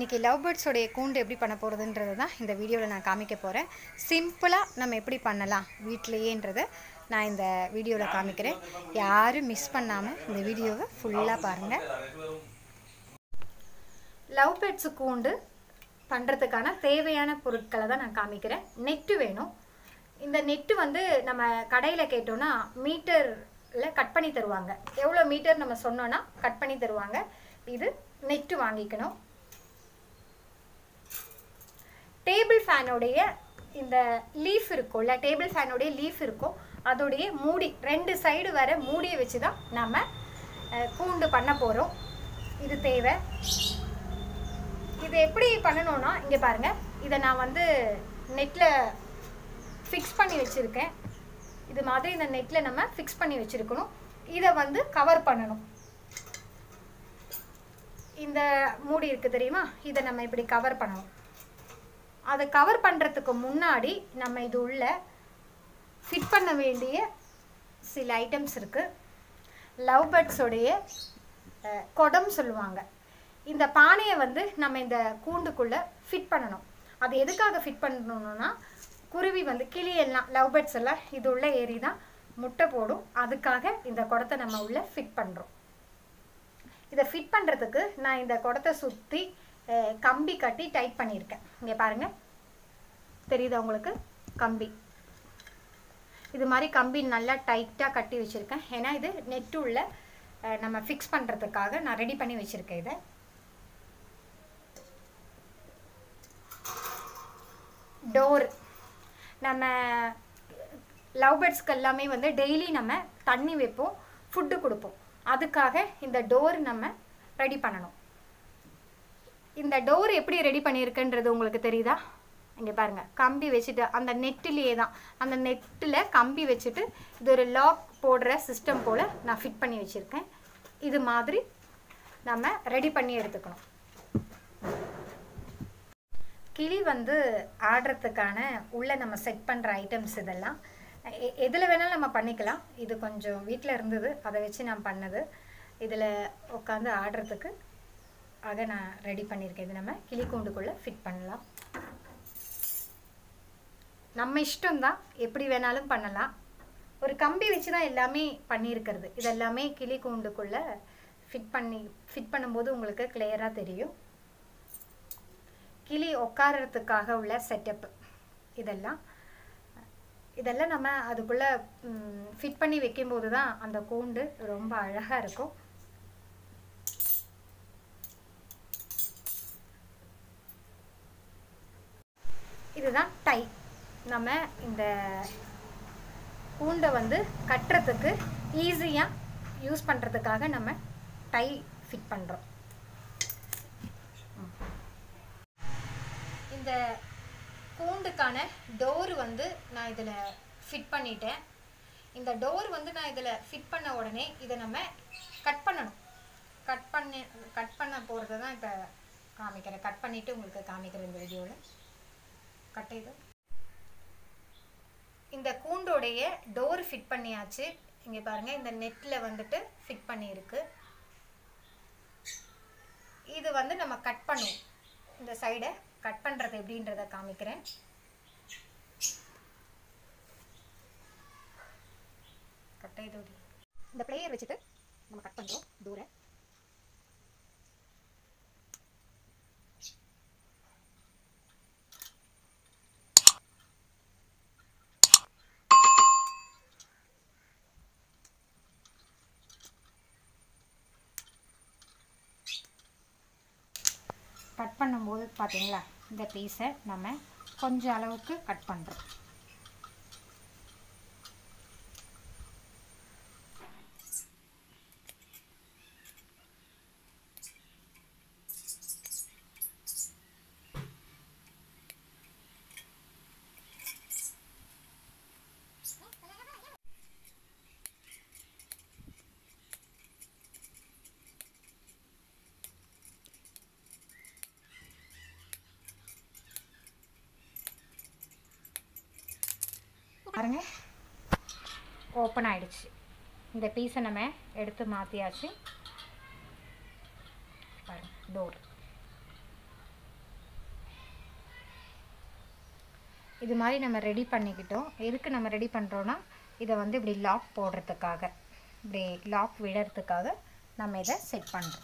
இன்றைக்கி லவ் பேர்ட்ஸோடைய கூண்டு எப்படி பண்ண போகிறதுன்றது தான் இந்த வீடியோவில் நான் காமிக்க போகிறேன். சிம்பிளாக நம்ம எப்படி பண்ணலாம் வீட்டிலையேன்றதை நான் இந்த வீடியோவில் காமிக்கிறேன். யாரும் மிஸ் பண்ணாமல் இந்த வீடியோவை ஃபுல்லாக பாருங்கள். லவ் பேர்ட்ஸு கூண்டு பண்ணுறதுக்கான தேவையான பொருட்களை தான் நான் காமிக்கிறேன். நெட்டு வேணும். இந்த நெட்டு வந்து நம்ம கடையில் கேட்டோன்னா மீட்டரில் கட் பண்ணி தருவாங்க. எவ்வளோ மீட்டர் நம்ம சொன்னோன்னா கட் பண்ணி தருவாங்க. இது நெட்டு வாங்கிக்கணும். டேபிள் ஃபேனோடைய இந்த லீஃப் இருக்கும்ல, டேபிள் ஃபேனோடைய லீஃப் இருக்கும், அதோடைய மூடி 2 சைடு வர மூடியை வச்சு தான் நம்ம கூண்டு பண்ண போகிறோம். இது தேவை. இது எப்படி பண்ணணும்னா இங்கே பாருங்கள், இதை நான் வந்து நெட்டில் ஃபிக்ஸ் பண்ணி வச்சுருக்கேன். இது மாதிரி இந்த நெட்டில் நம்ம ஃபிக்ஸ் பண்ணி வச்சுருக்கணும். இதை வந்து கவர் பண்ணணும். இந்த மூடி இருக்குது தெரியுமா, இதை நம்ம இப்படி கவர் பண்ணணும். அதை கவர் பண்ணுறதுக்கு முன்னாடி நம்ம இது உள்ள ஃபிட் பண்ண வேண்டிய சில ஐட்டம்ஸ் இருக்குது. லவ் பேர்ட்ஸோடைய குடம் சொல்லுவாங்க. இந்த பானையை வந்து நம்ம இந்த கூண்டுக்குள்ளே ஃபிட் பண்ணணும். அது எதுக்காக ஃபிட் பண்ணணும்னா, குருவி வந்து கிளியெல்லாம் லவ் பேர்ட்ஸ் எல்லாம் இது உள்ள ஏறி தான் முட்டை போடும். அதுக்காக இந்த குடத்தை நம்ம உள்ளே ஃபிட் பண்ணுறோம். இதை ஃபிட் பண்ணுறதுக்கு நான் இந்த குடத்தை சுற்றி கம்பி கட்டி டைட் பண்ணியிருக்கேன். இங்கே பாருங்கள், தெரியுதா உங்களுக்கு? கம்பி இது மாதிரி கம்பி நல்லா டைட்டாக கட்டி வச்சுருக்கேன். ஏன்னா இது நெட்டு உள்ள நம்ம ஃபிக்ஸ் பண்ணுறதுக்காக நான் ரெடி பண்ணி வச்சுருக்கேன். இதை டோர், நம்ம லவ் பேர்ட்ஸ்க்கு எல்லாமே வந்து டெய்லி நம்ம தண்ணி வைப்போம், ஃபுட்டு கொடுப்போம். அதுக்காக இந்த டோர் நம்ம ரெடி பண்ணணும். இந்த டோர் எப்படி ரெடி பண்ணியிருக்குன்றது உங்களுக்கு தெரியுதா? இங்கே பாருங்கள், கம்பி வச்சுட்டு அந்த நெட்டிலேயே தான், அந்த நெட்டில் கம்பி வச்சுட்டு இது ஒரு லாக் போடுற சிஸ்டம் போல் நான் ஃபிட் பண்ணி வச்சுருக்கேன். இது மாதிரி நம்ம ரெடி பண்ணி எடுத்துக்கணும். கிளி வந்து ஆடுறதுக்கான உள்ளே நம்ம செட் பண்ணுற ஐட்டம்ஸ் இதெல்லாம் எதில் வேணாலும் நம்ம பண்ணிக்கலாம். இது கொஞ்சம் வீட்டில் இருந்தது, அதை வச்சு நான் பண்ணது. இதில் உட்காந்து ஆடுறதுக்கு ஆக நான் ரெடி பண்ணியிருக்கேன். இது நம்ம கிளி கூண்டுக்குள்ளே ஃபிட் பண்ணலாம். நம்ம இஷ்டம்தான், எப்படி வேணாலும் பண்ணலாம். ஒரு கம்பி வச்சு தான் எல்லாமே பண்ணியிருக்கிறது. இதெல்லாமே கிளி கூண்டுக்குள்ளே ஃபிட் பண்ணும்போது உங்களுக்கு கிளியராக தெரியும். கிளி உட்காரத்துக்காக உள்ள செட்டப்பு இதெல்லாம் நம்ம அதுக்குள்ளே ஃபிட் பண்ணி வைக்கும்போது தான் அந்த கூண்டு ரொம்ப அழகாக இருக்கும். இதுதான் டை. நம்ம இந்த கூண்டை வந்து கட்டுறதுக்கு ஈஸியாக யூஸ் பண்ணுறதுக்காக நம்ம டை ஃபிட் பண்ணுறோம். இந்த கூண்டுக்கான டோர் வந்து நான் இதில் ஃபிட் பண்ணிட்டேன். இந்த டோர் வந்து நான் இதில் ஃபிட் பண்ண உடனே இதை நம்ம கட் பண்ணணும். கட் பண்ண போகிறத தான் இப்போ காமிக்கிறேன். கட் பண்ணிவிட்டு உங்களுக்கு காமிக்கிறேன் இந்த வீடியோவில். இது இந்த கூண்டோடைய டோர் ஃபிட் பண்ணியாச்சு. இங்கே பாருங்கள், இந்த நெட்டில் வந்துட்டு ஃபிட் பண்ணியிருக்கு. இது வந்து நம்ம கட் பண்ணுவோம். இந்த சைடை கட் பண்ணுறது எப்படின்றத காமிக்கிறேன். இதோட இந்த பிளேயர் வச்சுட்டு நம்ம கட் பண்ணுறோம் டோரை. கட் பண்ணும்போது பார்த்தீங்களா, இந்த பீஸை நம்ம கொஞ்சம் அளவுக்கு கட் பண்ணுறோம். பாருங்க, ஓப்பன் ஆயிடுச்சு. இந்த பீஸை நம்ம எடுத்து மாற்றியாச்சு. பாருங்க, டோர் இது மாதிரி நம்ம ரெடி பண்ணிக்கிட்டோம். எதுக்கு நம்ம ரெடி பண்ணுறோன்னா, இதை வந்து இப்படி லாக் போடுறதுக்காக, இப்படி லாக் விடுறதுக்காக நம்ம இதை செட் பண்ணுறோம்.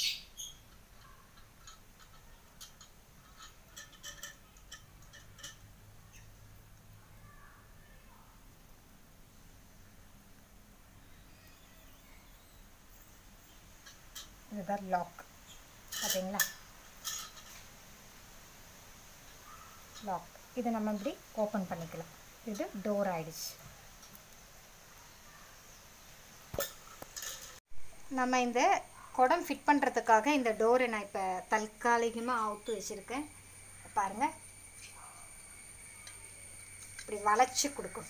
இதுதான் லாக், பார்த்தீங்களா? லாக். இதை நம்ம இப்படி ஓப்பன் பண்ணிக்கலாம். இது டோர் ஆயிடுச்சு. நம்ம இந்த குடம் ஃபிட் பண்ணுறதுக்காக இந்த டோரை நான் இப்போ தற்காலிகமாக அவுத்து வச்சுருக்கேன். பாருங்கள், இப்படி வளைச்சி கொடுக்கும்.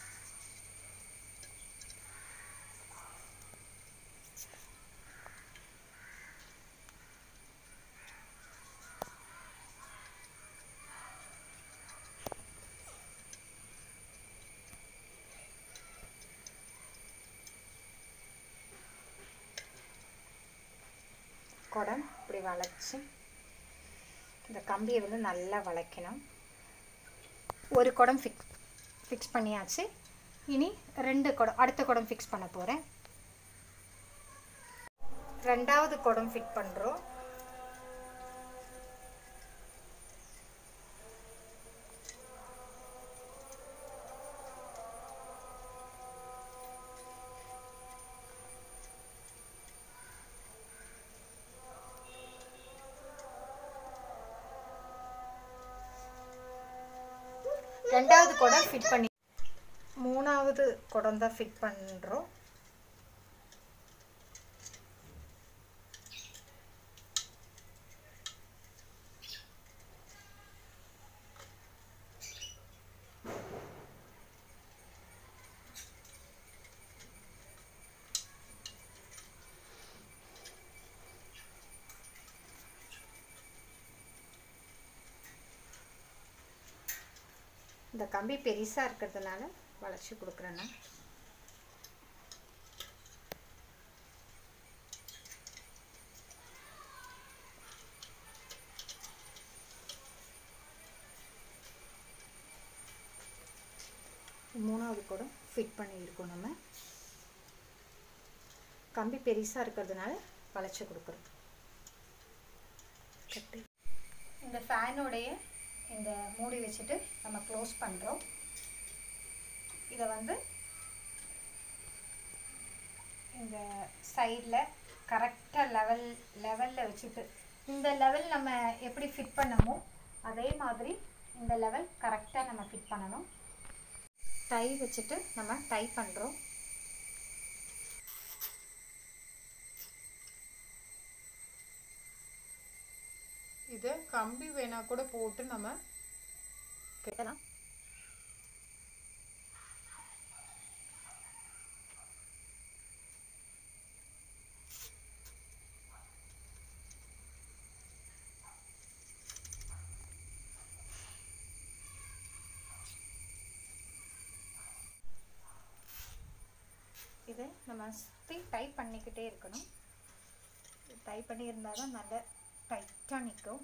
குடம் இப்படி வளைச்சி இந்த கம்பியை வந்து நல்லா வளைக்கணும். ஒரு குடம் ஃபிக்ஸ் பண்ணியாச்சு. இனி 2 குடம், அடுத்த குடம் ஃபிக்ஸ் பண்ண போகிறேன். 2வது குடம் ஃபிட் பண்ணுறோம். ரெண்டாவது குடம் ஃபிட் பண்ணி 3வது குடம் தான் ஃபிட் பண்ணுறோம். இந்த கம்பி பெருசாக இருக்கிறதுனால வளைச்சி கொடுக்குறேன்னா. மூணாவது கூட ஃபிட் பண்ணியிருக்கோம். நம்ம கம்பி பெருசாக இருக்கிறதுனால வளைச்சி கொடுக்குறோம். கட்டு இந்த ஃபேனோடைய இந்த மூடி வச்சுட்டு நம்ம க்ளோஸ் பண்ணுறோம். இதை வந்து இந்த சைடில் கரெக்டாக லெவலில் வச்சுட்டு, இந்த லெவல் நம்ம எப்படி ஃபிட் பண்ணமோ அதே மாதிரி இந்த லெவல் கரெக்டாக நம்ம ஃபிட் பண்ணணும். டை வச்சுட்டு நம்ம டை பண்ணுறோம். இதை கம்பி வேணா கூட போட்டு நம்ம கட்டலாம். இதை நம்ம சுற்றி டை பண்ணிக்கிட்டே இருக்கணும். டை பண்ணி இருந்தால் தான் நல்ல டைட்டாக நிற்கும்.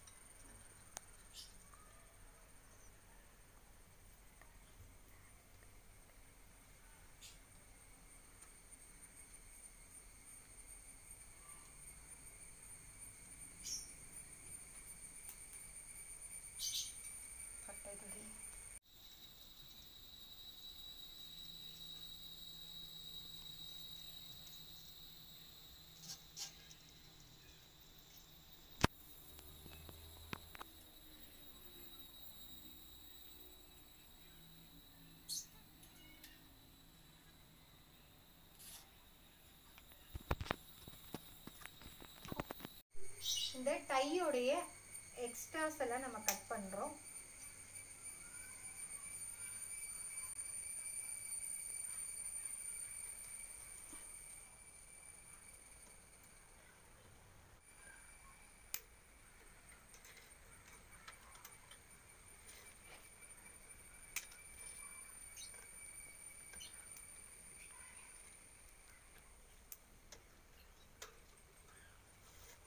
இந்த டையோடைய எக்ஸ்ட்ராஸ் எல்லாம் நம்ம கட் பண்ணுறோம்.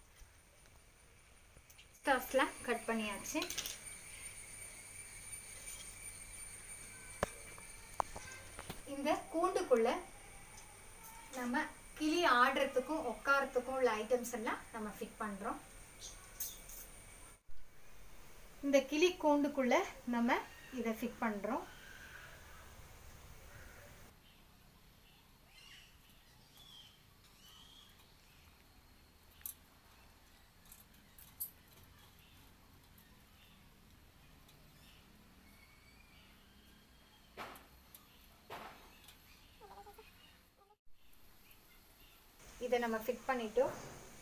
எக்ஸ்ட்ராஸ்லாம் கட் பண்ணியாச்சு. இந்த கூண்டுக்குள்ள நம்ம கிளி ஆடுறதுக்கும் உட்காரத்துக்கும் உள்ள ஐட்டம்ஸ் எல்லாம் நம்ம ஃபிட் பண்றோம். இந்த கிளி கூண்டுக்குள்ள நம்ம இதை ஃபிட் பண்றோம். இதை நம்ம ஃபிட் பண்ணிட்டோம்.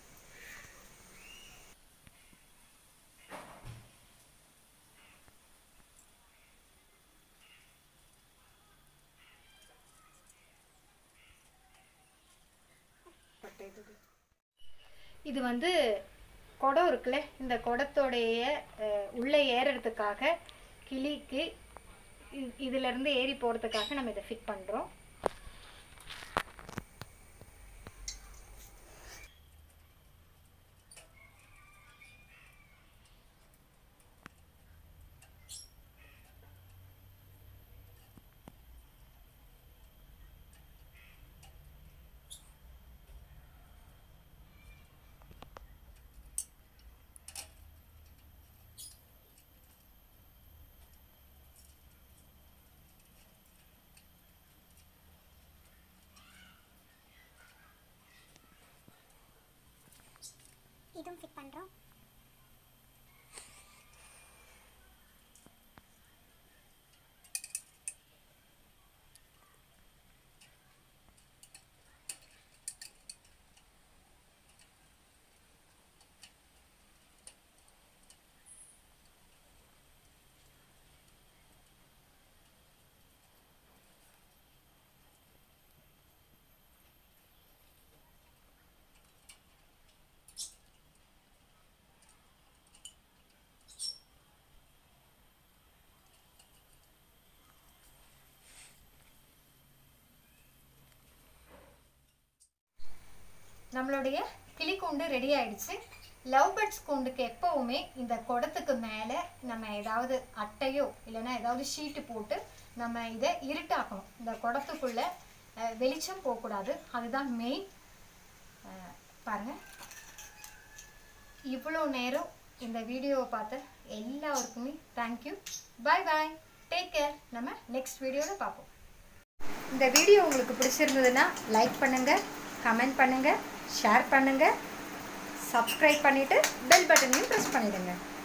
இது வந்து குடம் இருக்குல்ல, இந்த குடத்தோடைய உள்ளே ஏறுறதுக்காக கிளிக்கு இதுல இருந்து ஏறி போறதுக்காக நம்ம இதை ஃபிட் பண்றோம். இதுவும் ஃபிட் பண்ணுறோம். நம்மளுடைய கிளி கூண்டு ரெடி ஆயிடுச்சு. லவ் பேர்ட்ஸ் கூண்டுக்கு எப்பவுமே இந்த குடத்துக்கு மேலே நம்ம ஏதாவது அட்டையோ இல்லைன்னா ஏதாவது ஷீட்டு போட்டு நம்ம இதை இருட்டாக்கணும். இந்த குடத்துக்குள்ள வெளிச்சம் போகக்கூடாது, அதுதான் மெயின். பாருங்க, இவ்வளோ நேரம் இந்த வீடியோவை பார்த்த எல்லாருக்குமே thank you. Bye bye, take care. நம்ம நெக்ஸ்ட் வீடியோவில் பார்ப்போம். இந்த வீடியோ உங்களுக்கு பிடிச்சிருந்ததுன்னா லைக் பண்ணுங்கள், கமெண்ட் பண்ணுங்கள், ஷேர் பண்ணுங்கள், சப்ஸ்கிரைப் பண்ணிவிட்டு பெல் பட்டனையும் ப்ரெஸ் பண்ணிடுங்க.